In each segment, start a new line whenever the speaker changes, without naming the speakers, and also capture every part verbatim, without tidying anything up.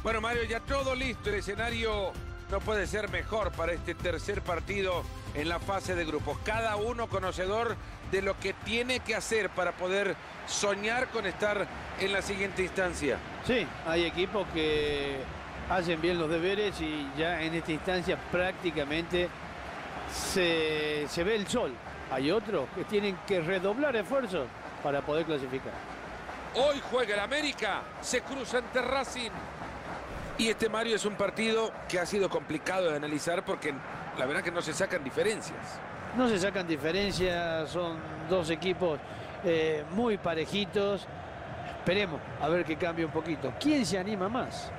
Bueno, Mario, ya todo listo. El escenario no puede ser mejor para este tercer partido en la fase de grupos. Cada uno conocedor de lo que tiene que hacer para poder soñar con estar en la siguiente instancia.
Sí, hay equipos que hacen bien los deberes y ya en esta instancia prácticamente se, se ve el sol. Hay otros que tienen que redoblar esfuerzos para poder clasificar.
Hoy juega el América, se cruza ante Racing. Y este, Mario, es un partido que ha sido complicado de analizar porque la verdad que no se sacan diferencias.
No se sacan diferencias, son dos equipos eh, muy parejitos. Esperemos a ver que cambie un poquito. ¿Quién se anima más?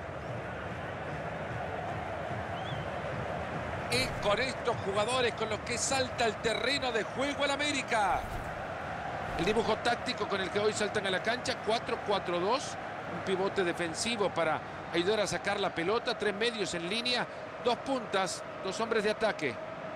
Es con estos jugadores con los que salta el terreno de juego el América. El dibujo táctico con el que hoy saltan a la cancha, cuatro cuatro dos. Un pivote defensivo para ayudar a sacar la pelota. Tres medios en línea, dos puntas, dos hombres de ataque.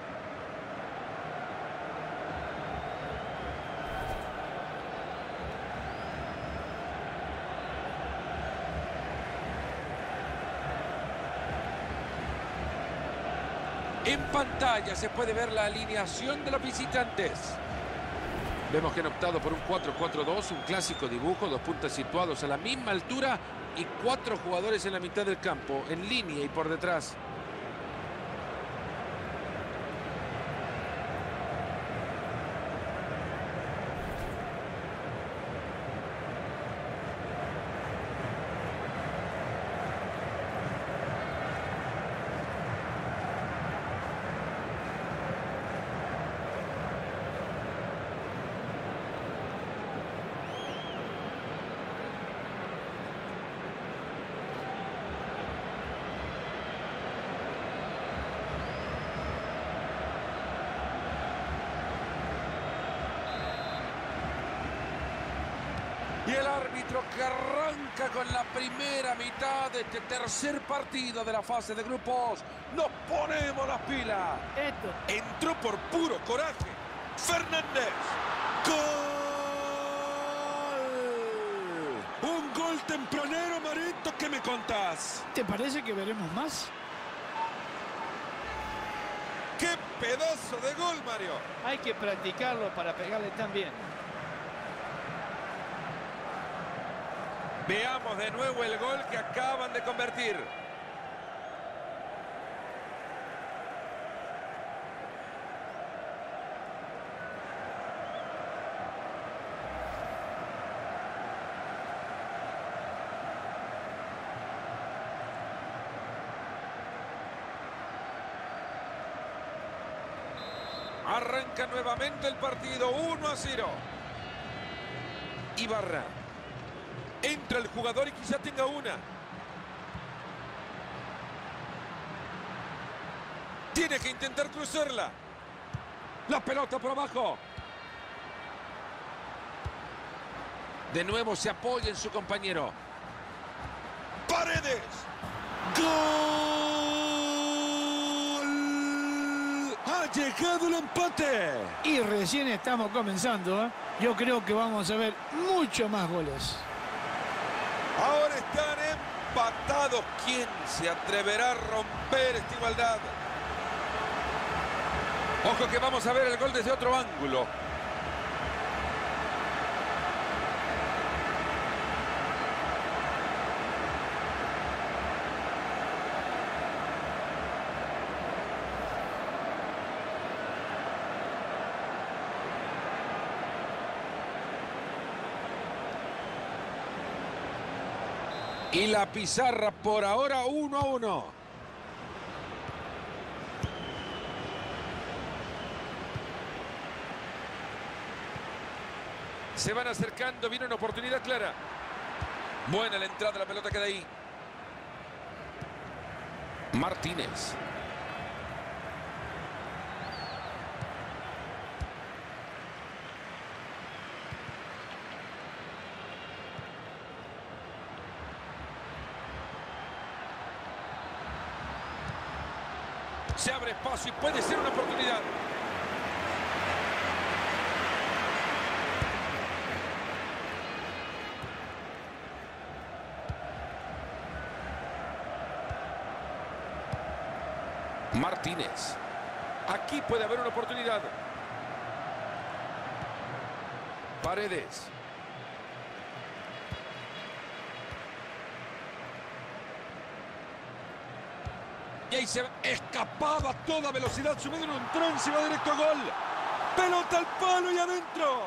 En pantalla se puede ver la alineación de los visitantes. Vemos que han optado por un cuatro cuatro dos, un clásico dibujo, dos puntas situados a la misma altura y cuatro jugadores en la mitad del campo, en línea y por detrás. Y el árbitro que arranca con la primera mitad de este tercer partido de la fase de grupos. Nos ponemos las pilas.
Esto.
Entró por puro coraje. Fernández. ¡Gol! Un gol tempranero, Marito. ¿Qué me contás?
¿Te parece que veremos más?
¡Qué pedazo de gol, Mario!
Hay que practicarlo para pegarle tan bien.
Veamos de nuevo el gol que acaban de convertir. Arranca nuevamente el partido, uno a cero. Ibarra. Entra el jugador y quizá tenga una. Tiene que intentar cruzarla. La pelota por abajo. De nuevo se apoya en su compañero. Paredes. ¡Gol! Ha llegado el empate.
Y recién estamos comenzando, ¿eh? Yo creo que vamos a ver mucho más goles.
Ahora están empatados. ¿Quién se atreverá a romper esta igualdad? Ojo que vamos a ver el gol desde otro ángulo. Y la pizarra por ahora uno a uno. Se van acercando, viene una oportunidad clara. Buena la entrada, la pelota queda ahí. Martínez. Se abre espacio y puede ser una oportunidad. Martínez. Aquí puede haber una oportunidad. Paredes. Y ahí se escapaba a toda velocidad, subido en un trance y va directo a gol. Pelota al palo y adentro.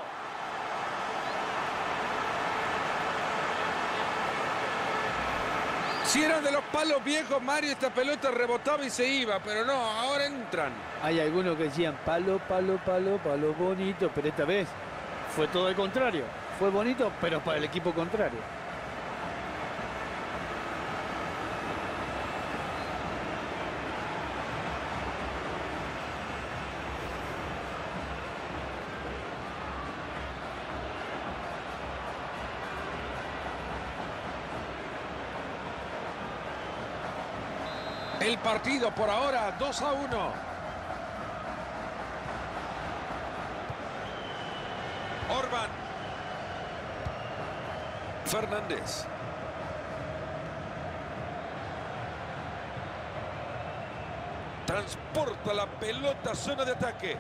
Si eran de los palos viejos, Mario, esta pelota rebotaba y se iba, pero no, ahora entran.
Hay algunos que decían palo, palo, palo, palo bonito, pero esta vez fue todo el contrario. Fue bonito, pero para el equipo contrario.
El partido por ahora dos a uno. Orban. Fernández. Transporta la pelota a zona de ataque.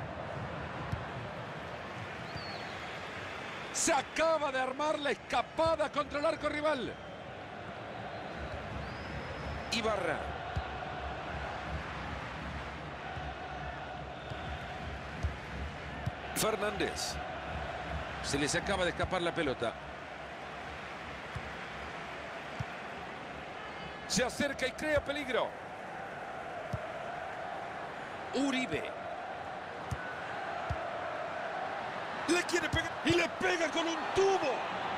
Se acaba de armar la escapada contra el arco rival. Ibarra. Fernández. Se les acaba de escapar la pelota. Se acerca y crea peligro. Uribe. Le quiere pegar y le pega con un tubo.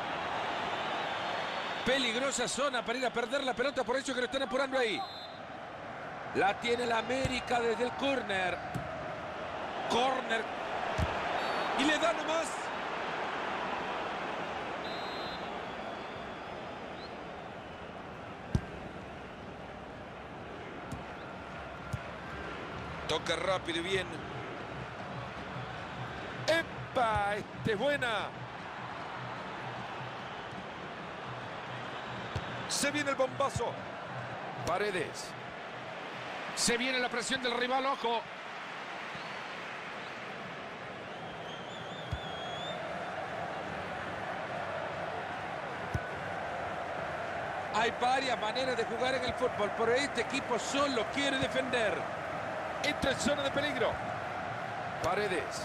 Peligrosa zona para ir a perder la pelota, por eso que lo están apurando ahí. La tiene la América desde el córner. Córner. Y le da nomás. Toca rápido y bien. ¡Epa! Este es buena. Se viene el bombazo. Paredes. Se viene la presión del rival, ojo. Hay varias maneras de jugar en el fútbol, pero este equipo solo quiere defender. Entra en zona de peligro. Paredes.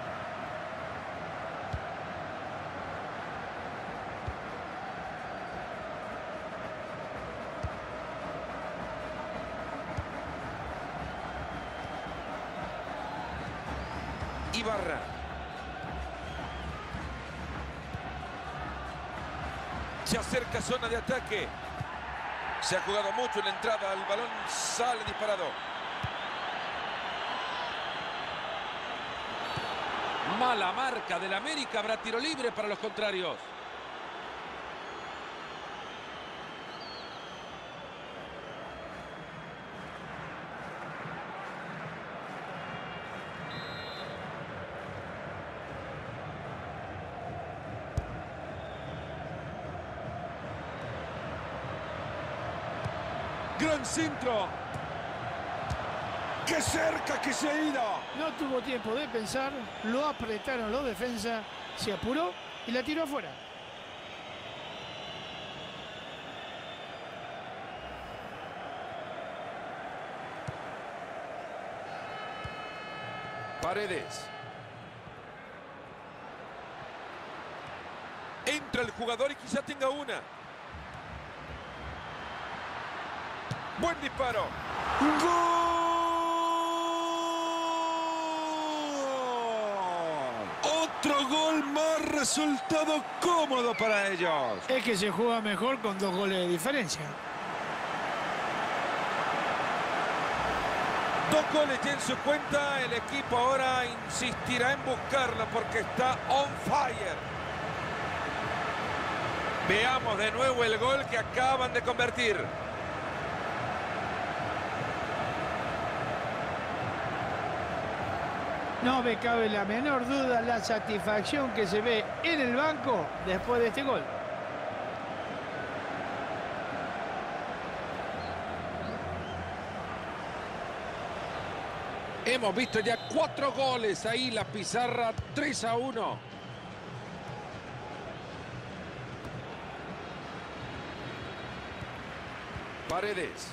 Ibarra. Se acerca zona de ataque. Se ha jugado mucho en la entrada. El balón sale disparado. Mala marca del América. Habrá tiro libre para los contrarios. Gran centro. ¡Qué cerca que se ha ido!
No tuvo tiempo de pensar, lo apretaron los defensas, se apuró y la tiró afuera.
Paredes. Entra el jugador y quizá tenga una. Buen disparo. ¡Gol! Otro gol más, resultado cómodo para ellos.
Es que se juega mejor con dos goles de diferencia.
Dos goles ya en su cuenta. El equipo ahora insistirá en buscarlo porque está on fire. Veamos de nuevo el gol que acaban de convertir.
No me cabe la menor duda la satisfacción que se ve en el banco después de este gol.
Hemos visto ya cuatro goles ahí, la pizarra tres a uno. Paredes.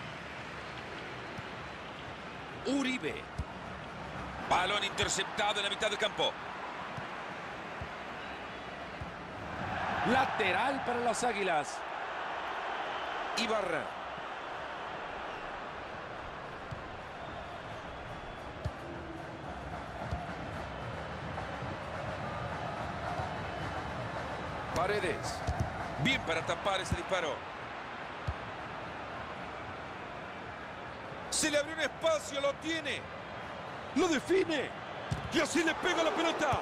Uribe.
Balón interceptado en la mitad del campo.
Lateral para las Águilas. Ibarra. Paredes.
Bien para tapar ese disparo. Se le abrió un espacio, lo tiene. Lo define. Y así le pega la pelota.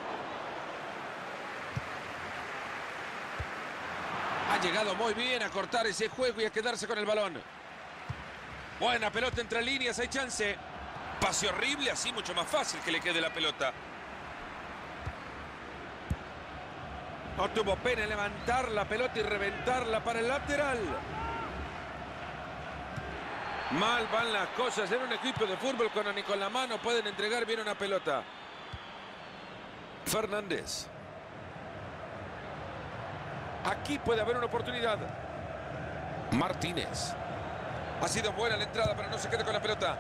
Ha llegado muy bien a cortar ese juego y a quedarse con el balón. Buena pelota entre líneas, hay chance.
Pase horrible, así mucho más fácil que le quede la pelota.
No tuvo pena en levantar la pelota y reventarla para el lateral. Mal van las cosas en un equipo de fútbol cuando ni con la mano pueden entregar bien una pelota.
Fernández.
Aquí puede haber una oportunidad. Martínez.
Ha sido buena la entrada, pero no se queda con la pelota.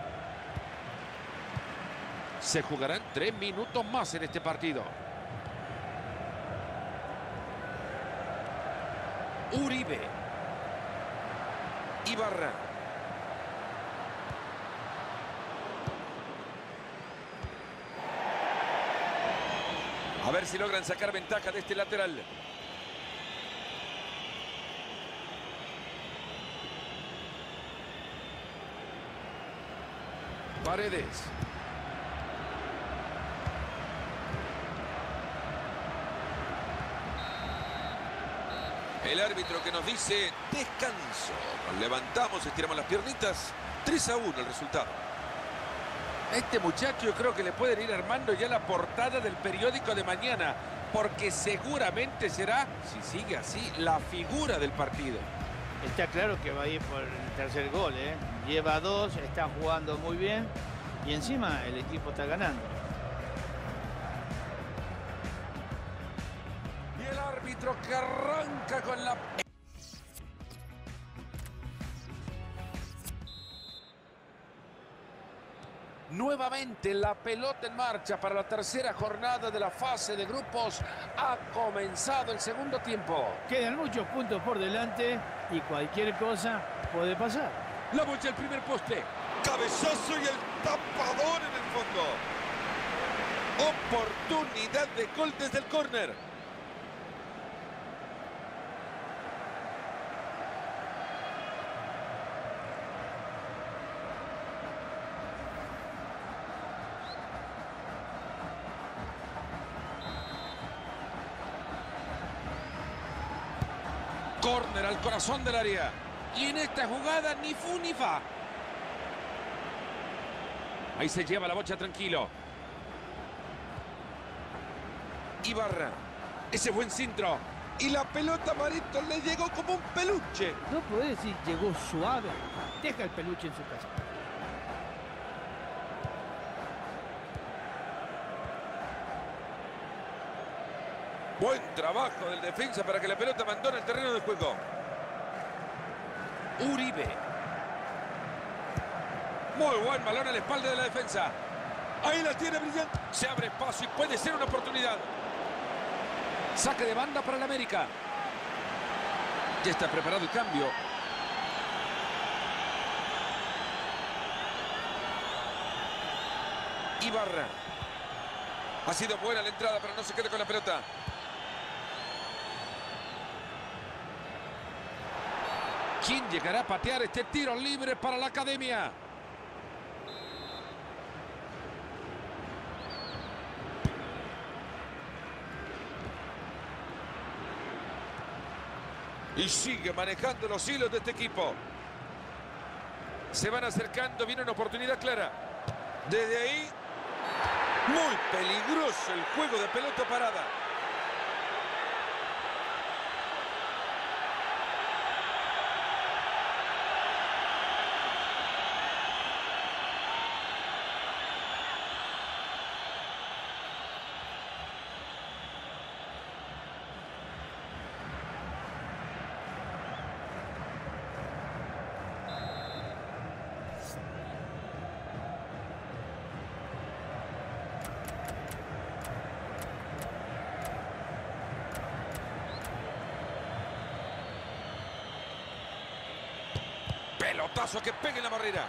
Se jugarán tres minutos más en este partido. Uribe. Ibarra.
A ver si logran sacar ventaja de este lateral.
Paredes.
El árbitro que nos dice descanso. Nos levantamos, estiramos las piernitas. tres a uno el resultado.
Este muchacho yo creo que le pueden ir armando ya la portada del periódico de mañana, porque seguramente será, si sigue así, la figura del partido.
Está claro que va a ir por el tercer gol, ¿eh? Lleva dos, está jugando muy bien y encima el equipo está ganando.
Y el árbitro que arranca con la... Nuevamente la pelota en marcha para la tercera jornada de la fase de grupos. Ha comenzado el segundo tiempo.
Quedan muchos puntos por delante y cualquier cosa puede pasar.
La bolsa, el primer poste.
Cabezazo y el tapador en el fondo. Oportunidad de gol desde el córner.
Córner al corazón del área. Y en esta jugada ni fu ni fa. Ahí se lleva la bocha tranquilo. Ibarra. Ese buen centro. Y la pelota, Marito, le llegó como un peluche.
No puede decir llegó suave. Deja el peluche en su casa.
Buen trabajo del defensa para que la pelota abandone el terreno de juego.
Uribe. Muy buen balón a la espalda de la defensa.
Ahí la tiene brillante. Se abre espacio y puede ser una oportunidad.
Saque de banda para el América. Ya está preparado el cambio.
Ibarra. Ha sido buena la entrada, pero no se quede con la pelota.
¿Quién llegará a patear este tiro libre para la academia?
Y sigue manejando los hilos de este equipo. Se van acercando, viene una oportunidad clara. Desde ahí, muy peligroso el juego de pelota parada. pelotazo que pegue en la barrera.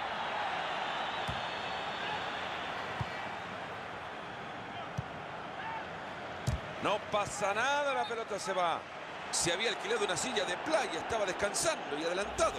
No pasa nada, la pelota se va. Se había alquilado una silla de playa, estaba descansando y adelantado.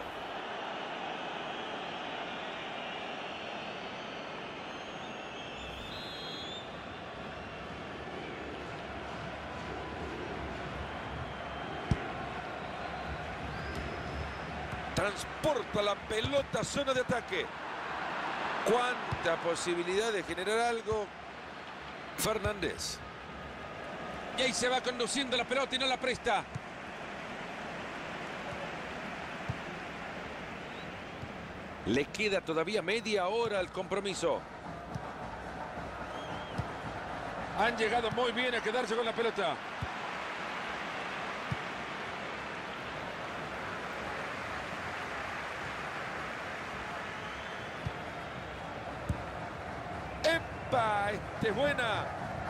Transporta la pelota a zona de ataque. Cuánta posibilidad de generar algo. Fernández.
Y ahí se va conduciendo la pelota y no la presta. Le queda todavía media hora al compromiso. Han llegado muy bien a quedarse con la pelota. ¡Epa! Esta es buena.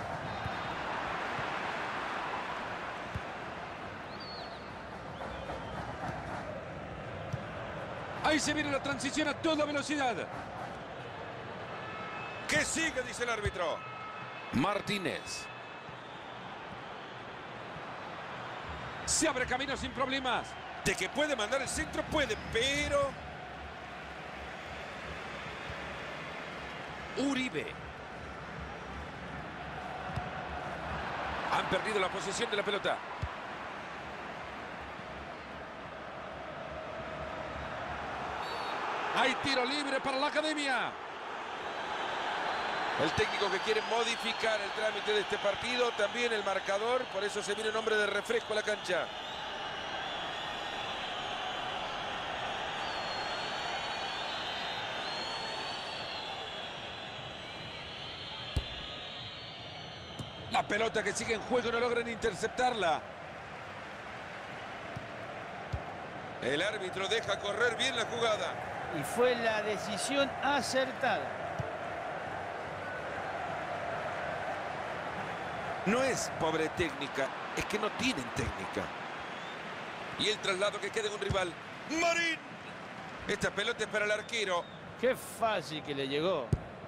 Ahí se viene la transición a toda velocidad.
Que sigue, dice el árbitro.
Martínez. Se abre camino sin problemas.
De que puede mandar el centro, puede, pero...
Uribe. Han perdido la posesión de la pelota. Hay tiro libre para la Academia.
El técnico que quiere modificar el trámite de este partido, también el marcador, por eso se viene un hombre de refresco a la cancha.
La pelota que sigue en juego, no logran interceptarla.
El árbitro deja correr bien la jugada.
Y fue la decisión acertada.
No es pobre técnica, es que no tienen técnica. Y el traslado que queda en un rival. ¡Marín! Esta pelota es para el arquero.
Qué fácil que le llegó.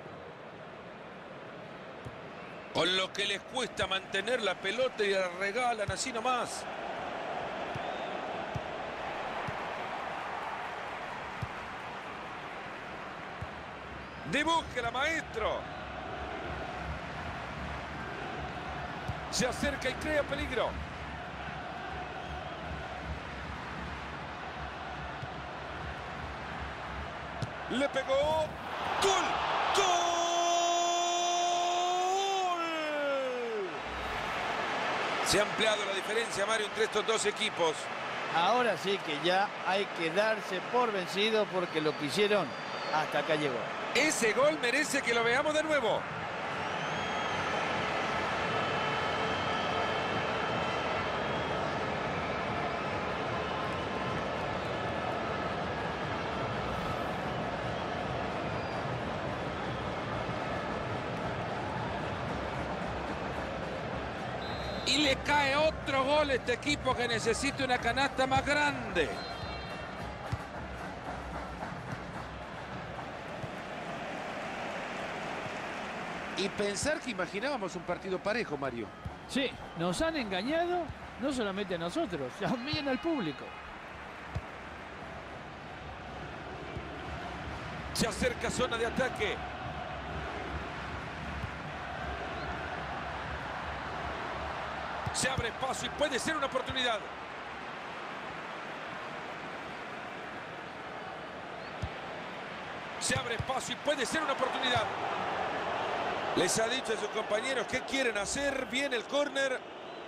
Con lo que les cuesta mantener la pelota y la regalan así nomás. Dibújela, maestro. Se acerca y crea peligro. Le pegó. ¡Gol! ¡Gol! Se ha ampliado la diferencia, Mario, entre estos dos equipos.
Ahora sí que ya hay que darse por vencido porque lo que hicieron hasta acá llegó.
Ese gol merece que lo veamos de nuevo. Y le cae otro gol a este equipo que necesita una canasta más grande. Y pensar que imaginábamos un partido parejo, Mario.
Sí, nos han engañado, no solamente a nosotros, también al público.
Se acerca zona de ataque. Se abre espacio y puede ser una oportunidad. Se abre espacio y puede ser una oportunidad. Les ha dicho a sus compañeros qué quieren hacer. Viene el córner.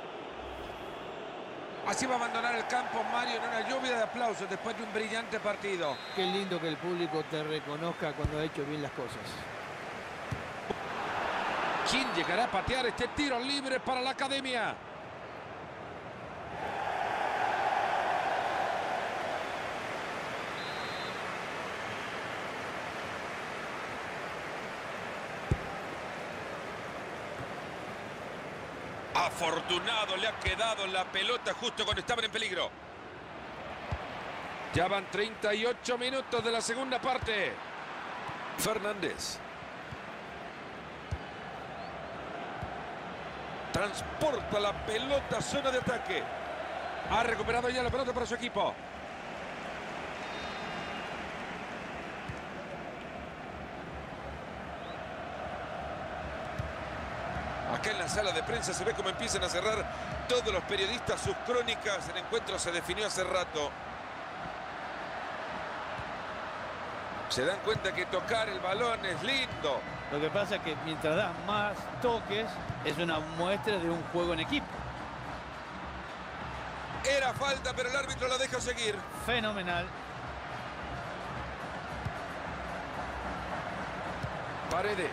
Así va a abandonar el campo Mario en una lluvia de aplausos después de un brillante partido.
Qué lindo que el público te reconozca cuando ha hecho bien las cosas.
¿Quién llegará a patear este tiro libre para la Academia?
Afortunado le ha quedado la pelota justo cuando estaban en peligro.
Ya van treinta y ocho minutos de la segunda parte.
Fernández. Transporta la pelota a zona de ataque.
Ha recuperado ya la pelota para su equipo.
Acá en la sala de prensa se ve cómo empiezan a cerrar todos los periodistas sus crónicas. El encuentro se definió hace rato. Se dan cuenta que tocar el balón es lindo.
Lo que pasa es que mientras das más toques, es una muestra de un juego en equipo.
Era falta, pero el árbitro la deja seguir.
Fenomenal.
Paredes.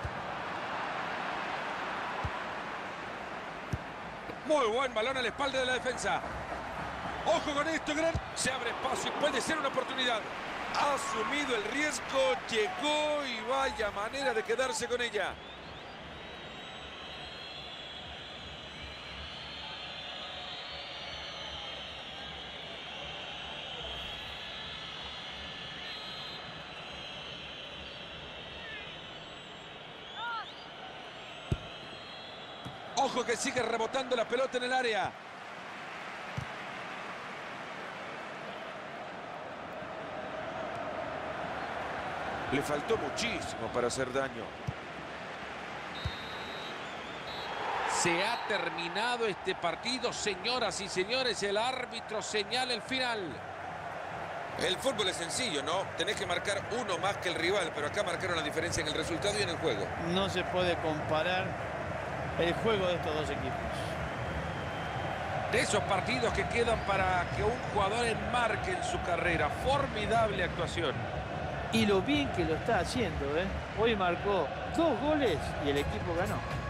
Muy buen balón a la espalda de la defensa. Ojo con esto, gran... Se abre espacio y puede ser una oportunidad. Ha asumido el riesgo, llegó y vaya manera de quedarse con ella.
Ojo que sigue rebotando la pelota en el área.
Le faltó muchísimo para hacer daño.
Se ha terminado este partido, señoras y señores. El árbitro señala el final.
El fútbol es sencillo, ¿no? Tenés que marcar uno más que el rival, pero acá marcaron la diferencia en el resultado y en el juego.
No se puede comparar el juego de estos dos equipos.
De esos partidos que quedan para que un jugador enmarque en su carrera. Formidable actuación.
Y lo bien que lo está haciendo, ¿eh? Hoy marcó dos goles y el equipo ganó.